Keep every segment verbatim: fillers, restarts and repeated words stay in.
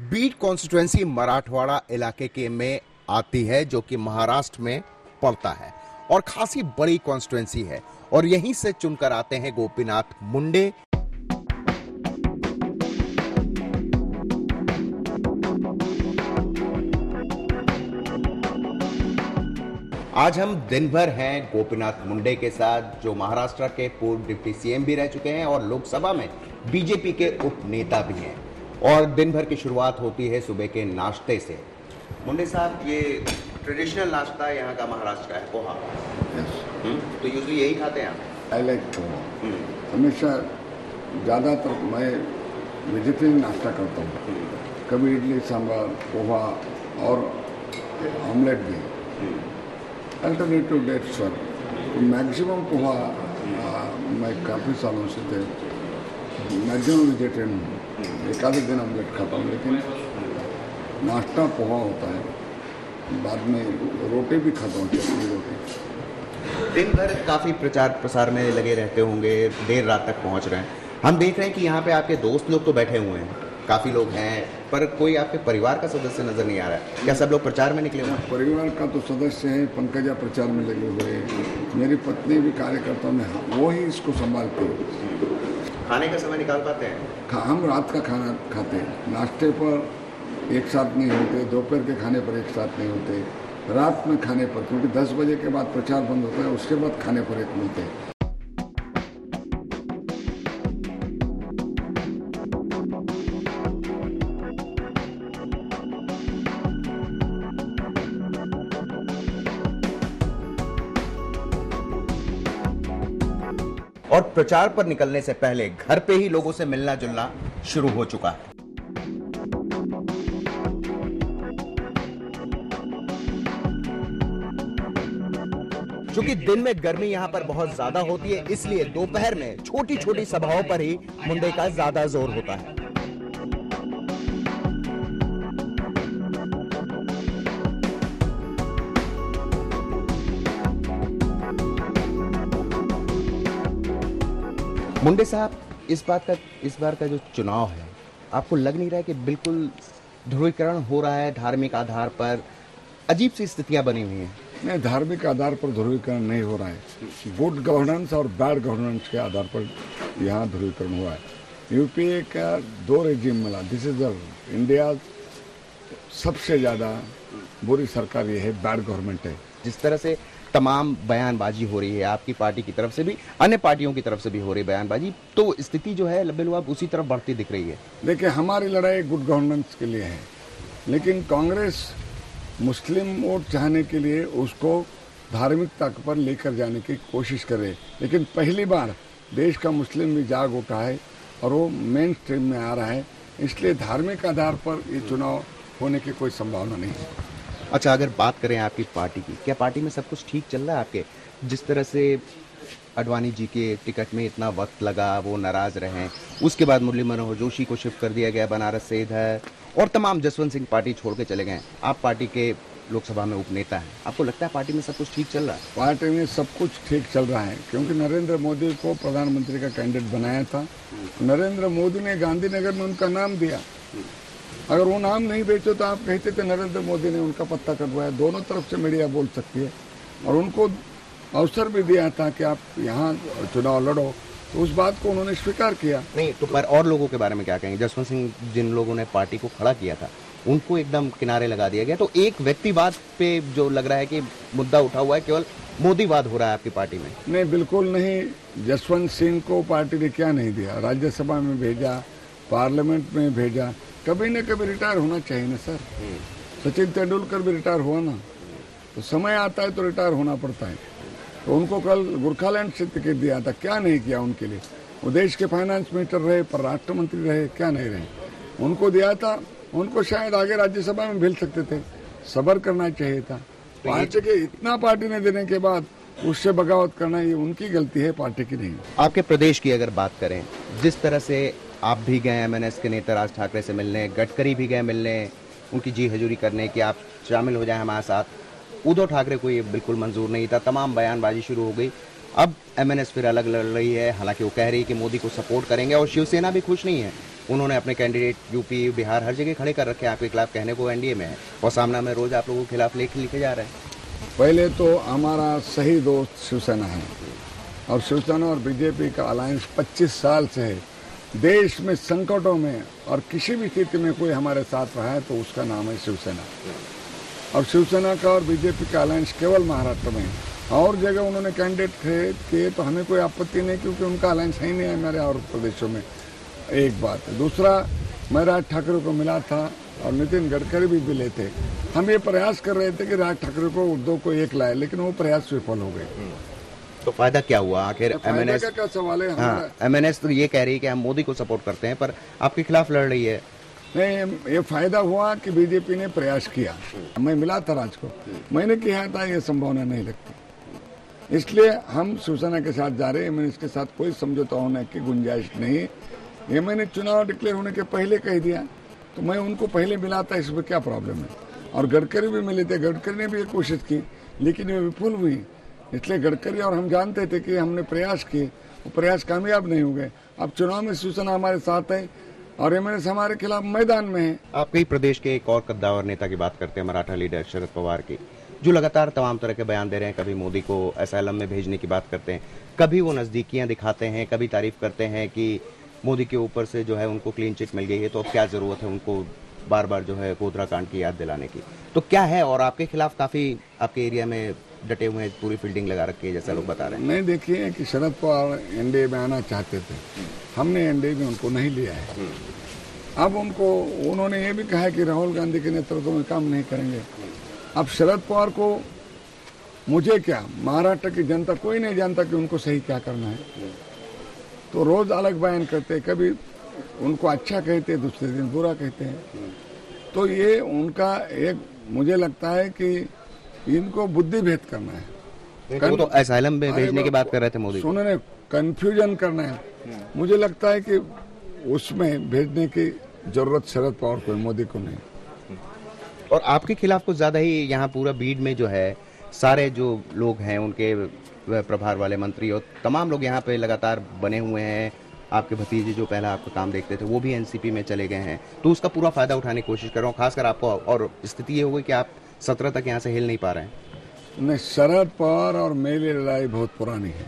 Beed constituency Marathwada इलाके के में आती है, जो कि महाराष्ट्र में पड़ता है और खासी बड़ी कॉन्स्टिट्यूएंसी है और यहीं से चुनकर आते हैं गोपीनाथ मुंडे। आज हम दिन भर हैं गोपीनाथ मुंडे के साथ, जो महाराष्ट्र के पूर्व डिप्टी सीएम भी रह चुके हैं और लोकसभा में बीजेपी के उप नेता भी हैं। और दिन भर की शुरुआत होती है सुबह के नाश्ते से। मुंडे साहब, ये ट्रेडिशनल नाश्ता यहाँ का महाराष्ट्र का है, पोहा। yes. तो यूजुअली यही खाते हैं आप? I like poha. हमेशा ज़्यादातर मैं वेजिटेरियन नाश्ता करता हूँ। कभी इडली सांभर, पोहा और ऑमलेट भी। Alternative date sir, maximum poha मैं काफ़ी सालों से थे। मैक्सिमम वेजिटेरियन हूँ, एक आधे दिन ऑमलेट खाता हूँ, लेकिन नाश्ता पोहा होता है। बाद में रोटी भी खाता हूँ, चटनी रोटी। दिन भर काफ़ी प्रचार प्रसार में लगे रहते होंगे, देर रात तक पहुँच रहे हैं। हम देख रहे हैं कि यहाँ पे आपके दोस्त लोग तो बैठे हुए हैं, काफ़ी लोग हैं, पर कोई आपके परिवार का सदस्य नजर नहीं आ रहा है। क्या सब लोग प्रचार में निकले हुए हैं? परिवार का तो सदस्य है, पंकजा प्रचार में लगे हुए हैं, मेरी पत्नी भी कार्यकर्ता में, वो ही इसको संभालती है। खाने का समय निकाल पाते हैं? हम रात का खाना खाते हैं, नाश्ते पर एक साथ नहीं होते, दोपहर के खाने पर एक साथ नहीं होते, रात में खाने पर, क्योंकि दस बजे के बाद प्रचार बंद होता है, उसके बाद खाने पर एक मिलते हैं। और प्रचार पर निकलने से पहले घर पे ही लोगों से मिलना जुलना शुरू हो चुका है। क्योंकि दिन में गर्मी यहां पर बहुत ज्यादा होती है, इसलिए दोपहर में छोटी छोटी सभाओं पर ही मुंडे का ज्यादा जोर होता है। मुंडे साहब, इस बात का इस बार का जो चुनाव है, आपको लग नहीं रहा है कि बिल्कुल ध्रुवीकरण हो रहा है धार्मिक आधार पर? अजीब सी स्थितियां बनी हुई हैं। नहीं, धार्मिक आधार पर ध्रुवीकरण नहीं हो रहा है। गुड गवर्नेंस और बैड गवर्नेंस के आधार पर यहाँ ध्रुवीकरण हुआ है। यूपीए का दो रेजिम मिला। दिस इज इंडिया सबसे ज्यादा बुरी सरकार ये है, बैड गवर्नमेंट है। जिस तरह से तमाम बयानबाजी हो रही है, आपकी पार्टी की तरफ से भी, अन्य पार्टियों की तरफ से भी हो रही है बयानबाजी, तो स्थिति जो है लबेलुआब उसी तरफ बढ़ती दिख रही है। देखिए, हमारी लड़ाई गुड गवर्नेंस के लिए है, लेकिन कांग्रेस मुस्लिम वोट चाहने के लिए उसको धार्मिकता पर लेकर जाने की कोशिश करे। लेकिन पहली बार देश का मुस्लिम भी जाग उठा है और वो मेन स्ट्रीम में आ रहा है, इसलिए धार्मिक आधार पर ये चुनाव होने की कोई संभावना नहीं है। अच्छा, अगर बात करें आपकी पार्टी की, क्या पार्टी में सब कुछ ठीक चल रहा है आपके? जिस तरह से अडवाणी जी के टिकट में इतना वक्त लगा, वो नाराज रहे, उसके बाद मुरली मनोहर जोशी को शिफ्ट कर दिया गया बनारस से इधर, और तमाम जसवंत सिंह पार्टी छोड़ के चले गए। आप पार्टी के लोकसभा में उपनेता हैं, आपको लगता है पार्टी में सब कुछ ठीक चल रहा है? पार्टी में सब कुछ ठीक चल रहा है, क्योंकि नरेंद्र मोदी को प्रधानमंत्री का कैंडिडेट बनाया था। नरेंद्र मोदी ने गांधीनगर में उनका नाम दिया। अगर वो नाम नहीं बेचो तो आप कहते थे नरेंद्र मोदी ने उनका पत्ता कटवाया। दोनों तरफ से मीडिया बोल सकती है, और उनको अवसर भी दिया था कि आप यहाँ चुनाव लड़ो, तो उस बात को उन्होंने स्वीकार किया। नहीं तो पर और लोगों के बारे में क्या कहेंगे? जसवंत सिंह, जिन लोगों ने पार्टी को खड़ा किया था, उनको एकदम किनारे लगा दिया गया। तो एक व्यक्तिवाद पे जो लग रहा है कि मुद्दा उठा हुआ है, केवल मोदीवाद हो रहा है आपकी पार्टी में। नहीं, बिल्कुल नहीं। जसवंत सिंह को पार्टी ने क्या नहीं दिया? राज्यसभा में भेजा, पार्लियामेंट में भेजा। कभी न कभी रिटायर होना चाहिए ना सर। सचिन तेंदुलकर भी रिटायर हुआ ना, तो समय आता है तो रिटायर होना पड़ता है। तो उनको कल गोरखालैंड से टिकट दिया था, क्या नहीं किया उनके लिए? वो देश के फाइनेंस मिनिस्टर रहे, परराष्ट्र मंत्री रहे, क्या नहीं रहे? उनको दिया था, उनको शायद आगे राज्यसभा में भेज सकते थे। सब्र करना चाहिए था। पार्टी के इतना पार्टी ने देने के बाद उससे बगावत करना, ये उनकी गलती है, पार्टी की नहीं। आपके प्रदेश की अगर बात करें, जिस तरह से आप भी गए एमएनएस के नेता राज ठाकरे से मिलने, गडकरी भी गए मिलने, उनकी जी हजूरी करने कि आप शामिल हो जाएं हमारे साथ, उद्धव ठाकरे को ये बिल्कुल मंजूर नहीं था। तमाम बयानबाजी शुरू हो गई। अब एमएनएस फिर अलग लड़ रही है, हालांकि वो कह रही है कि मोदी को सपोर्ट करेंगे, और शिवसेना भी खुश नहीं है। उन्होंने अपने कैंडिडेट यूपी बिहार हर जगह खड़े कर रखे हैं आपके खिलाफ, कहने को एनडीए में है और सामना में रोज आप लोगों के खिलाफ लेख लिखे जा रहे हैं। पहले तो हमारा सही दोस्त शिवसेना है और शिवसेना और बीजेपी का अलायंस पच्चीस साल से है। देश में संकटों में और किसी भी स्थिति में कोई हमारे साथ रहा है तो उसका नाम है शिवसेना। और शिवसेना का और बीजेपी का अलायंस केवल महाराष्ट्र में है। और जगह उन्होंने कैंडिडेट खड़े किए तो हमें कोई आपत्ति नहीं, क्योंकि उनका अलायंस है ही नहीं है मेरे और प्रदेशों में। एक बात है। दूसरा, मैं राज ठाकरे को मिला था और नितिन गडकरी भी मिले थे। हम ये प्रयास कर रहे थे कि राज ठाकरे को उद्धव को एक लाए, लेकिन वो प्रयास विफल हो गए। तो फायदा क्या हुआ आखिर? एमएनएस का क्या सवाल है? हाँ, एमएनएस तो ये कह रही है कि हम मोदी को सपोर्ट करते हैं, पर आपके खिलाफ लड़ रही है। नहीं, ये फायदा हुआ कि बीजेपी ने प्रयास किया। मैं मिला था राज को, मैंने कहा था ये संभावना नहीं लगती, इसलिए हम शिवसेना के साथ जा रहे हैं। मैंने इसके साथ कोई समझौता होने की गुंजाइश नहीं। ये मैंने चुनाव डिक्लेयर होने के पहले कह दिया, तो मैं उनको पहले मिला था, इसमें क्या प्रॉब्लम है? और गडकरी भी मिले थे, गडकरी ने भी ये कोशिश की लेकिन ये विफल हुई। इसलिए गडकरी और हम जानते थे कि हमने प्रयास किए, वो प्रयास कामयाब नहीं हो गए। अब चुनाव में शिवसेना हमारे साथ है और एमएनएस हमारे खिलाफ मैदान में है। आप कई प्रदेश के एक और कद्दावर नेता की बात करते हैं, मराठा लीडर शरद पवार की, जो लगातार तमाम तरह के बयान दे रहे हैं। कभी मोदी को असैलम में भेजने की बात करते हैं, कभी वो नजदीकियां दिखाते हैं, कभी तारीफ करते हैं कि मोदी के ऊपर से जो है उनको क्लीन चिट मिल गई है, तो अब क्या जरूरत है उनको बार बार जो है गोधरा कांड की याद दिलाने की। तो क्या है? और आपके खिलाफ काफी आपके एरिया में डटे हुए हैं, पूरी फील्डिंग लगा रखी है जैसा लोग बता रहे हैं। नहीं, देखिए कि शरद पवार एनडीए में आना चाहते थे, हमने एनडीए में उनको नहीं लिया है। अब उनको उन्होंने ये भी कहा है कि राहुल गांधी के नेतृत्व में काम नहीं करेंगे। अब शरद पवार को मुझे क्या, महाराष्ट्र की जनता कोई नहीं जानता कि उनको सही क्या करना है। तो रोज अलग बयान करते, कभी उनको अच्छा कहते, दूसरे दिन बुरा कहते हैं। तो ये उनका एक, मुझे लगता है कि इनको बुद्धि भेद करना है। वो तो असैलम में भेजने की बात कर रहे थे मोदी। उन्होंने कंफ्यूजन करना है। मुझे लगता है कि उसमें भेजने की जरूरत शरद पवार को, मोदी को नहीं। और आपके खिलाफ कुछ ज्यादा ही यहाँ पूरा बीड में जो है सारे जो लोग हैं उनके प्रभार वाले मंत्री और तमाम लोग यहाँ पे लगातार बने हुए हैं। आपके भतीजे जो पहला आपका काम देखते थे वो भी एनसीपी में चले गए हैं, तो उसका पूरा फायदा उठाने की कोशिश कर रहा हूँ। खासकर आपको, और स्थिति ये हो गई कि आप सत्रह तक यहाँ से हिल नहीं पा रहे हैं। नहीं, शरद पवार और मेरी लड़ाई बहुत पुरानी है,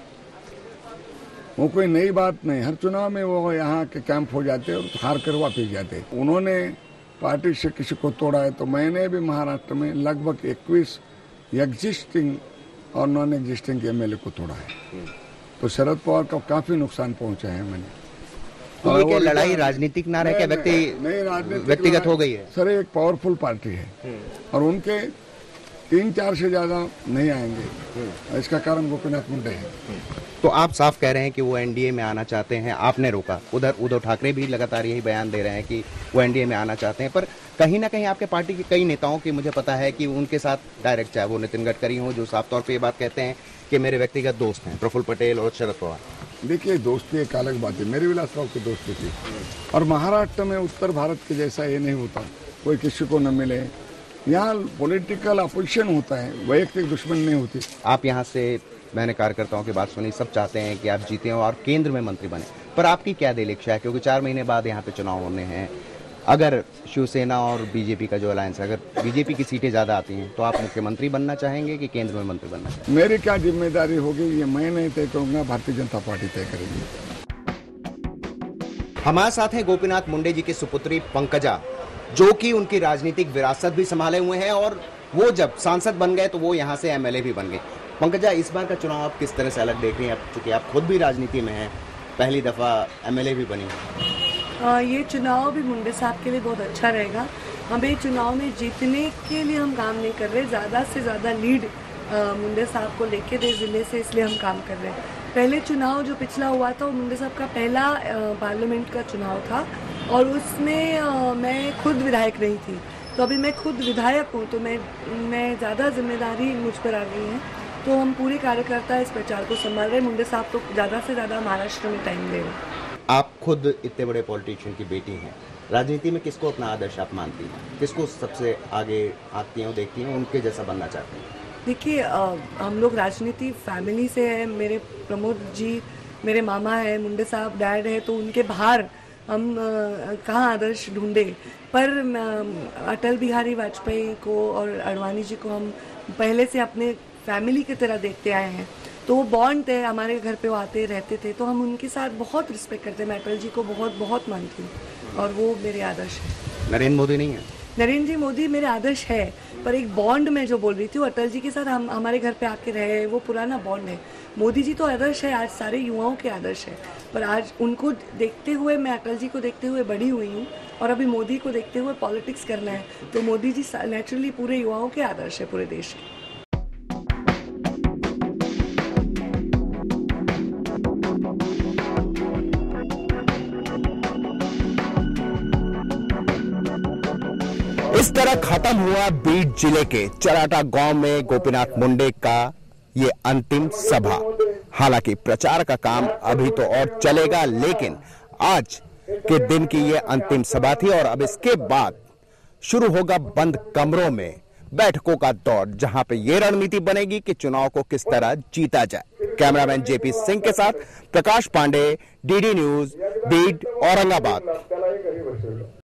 वो कोई नई बात नहीं। हर चुनाव में वो यहाँ के कैंप हो जाते और हार कर वापिस जाते। उन्होंने पार्टी से किसी को तोड़ा है, तो मैंने भी महाराष्ट्र में लगभग इक्कीस एग्जिस्टिंग और नॉन एग्जिस्टिंग एमएलए को तोड़ा है। तो शरद पवार का काफी नुकसान पहुंचा है मैंने। तो ये क्या लड़ाई राजनीतिक ना रह के व्यक्ति नहीं, राजनीतिक व्यक्तिगत हो गई है? सर, एक पावरफुल पार्टी है और उनके तीन चार से ज्यादा नहीं आएंगे। इसका कारण गोपीनाथ मुंडे है। तो आप साफ कह रहे हैं कि वो एनडीए में आना चाहते हैं, आपने रोका। उधर उद्धव ठाकरे भी लगातार यही बयान दे रहे हैं कि वो एनडीए में आना चाहते हैं, पर कहीं ना कहीं आपके पार्टी के कई नेताओं की मुझे पता है कि उनके साथ डायरेक्ट, चाहे वो नितिन गडकरी हो जो साफ तौर पे ये बात कहते हैं कि मेरे व्यक्तिगत दोस्त हैं, प्रफुल्ल पटेल और शरद पवार। देखिए, दोस्ती एक अलग बात है। मेरी विलास राव की दोस्ती थी और महाराष्ट्र में उत्तर भारत के जैसा ये नहीं होता, कोई किसी को न मिले। यहाँ पॉलिटिकल अपोजिशन होता है, वैयक्तिक दुश्मन नहीं होती। आप यहाँ से, मैंने कार्यकर्ताओं की बात सुनी, सब चाहते हैं कि आप जीते और केंद्र में मंत्री बने, पर आपकी क्या दिल इच्छा है? क्योंकि चार महीने बाद यहाँ पे चुनाव होने हैं। अगर शिवसेना और बीजेपी का जो अलायंस है, अगर बीजेपी की सीटें ज्यादा आती हैं तो आप मुख्यमंत्री बनना चाहेंगे कि केंद्र में मंत्री बनना चाहेंगे? मेरी क्या जिम्मेदारी होगी ये मैं नहीं तय करूंगा, भारतीय जनता पार्टी तय करेगी। हमारे साथ हैं गोपीनाथ मुंडे जी की सुपुत्री पंकजा, जो कि उनकी राजनीतिक विरासत भी संभाले हुए हैं और वो जब सांसद बन गए तो वो यहाँ से एमएलए भी बन गए। पंकजा, इस बार का चुनाव आप किस तरह से अलग देख रही हैं, चूंकि आप खुद भी राजनीति में हैं, पहली दफा एमएलए भी बनी? आ, ये चुनाव भी मुंडे साहब के लिए बहुत अच्छा रहेगा। हमें चुनाव में जीतने के लिए हम काम नहीं कर रहे, ज़्यादा से ज़्यादा लीड मुंडे साहब को लेके दे ज़िले से, इसलिए हम काम कर रहे हैं। पहले चुनाव जो पिछला हुआ था वो मुंडे साहब का पहला पार्लियामेंट का चुनाव था और उसमें आ, मैं खुद विधायक नहीं थी, तो अभी मैं खुद विधायक हूँ, तो मैं मैं ज़्यादा जिम्मेदारी मुझ पर आ गई है। तो हम पूरे कार्यकर्ता इस प्रचार को संभाल रहे हैं। मुंडे साहब तो ज़्यादा से ज़्यादा महाराष्ट्र में टाइम दे रहे हैं। आप खुद इतने बड़े पॉलिटिशियन की बेटी हैं, राजनीति में किसको अपना आदर्श आप मानती हैं, किसको सबसे आगे आती हैं, देखती हैं, उनके जैसा बनना चाहती हैं? देखिए, हम लोग राजनीति फैमिली से हैं। मेरे प्रमोद जी मेरे मामा है, मुंडे साहब डैड है, तो उनके बाहर हम कहाँ आदर्श ढूंढे, पर अटल बिहारी वाजपेयी को और अडवाणी जी को हम पहले से अपने फैमिली की तरह देखते आए हैं, तो वो बॉन्ड थे, हमारे घर पे वो आते रहते थे, तो हम उनके साथ बहुत रिस्पेक्ट करते हैं। मैं अटल जी को बहुत बहुत मानती हूँ और वो मेरे आदर्श है। नरेंद्र मोदी नहीं है? नरेंद्र जी मोदी मेरे आदर्श है, पर एक बॉन्ड में जो बोल रही थी, वो अटल जी के साथ हम हमारे घर पे आके रहे, वो पुराना बॉन्ड है। मोदी जी तो आदर्श है, आज सारे युवाओं के आदर्श है, पर आज उनको देखते हुए, मैं अटल जी को देखते हुए बड़ी हुई हूँ और अभी मोदी को देखते हुए पॉलिटिक्स करना है, तो मोदी जी नेचुरली पूरे युवाओं के आदर्श है, पूरे देश के। इस तरह खत्म हुआ बीड जिले के चराटा गांव में गोपीनाथ मुंडे का ये अंतिम सभा। हालांकि प्रचार का काम अभी तो और चलेगा, लेकिन आज के दिन की ये अंतिम सभा थी और अब इसके बाद शुरू होगा बंद कमरों में बैठकों का दौर, जहां पे ये रणनीति बनेगी कि चुनाव को किस तरह जीता जाए। कैमरामैन जेपी सिंह के साथ प्रकाश पांडे, डीडी न्यूज, बीड, औरंगाबाद।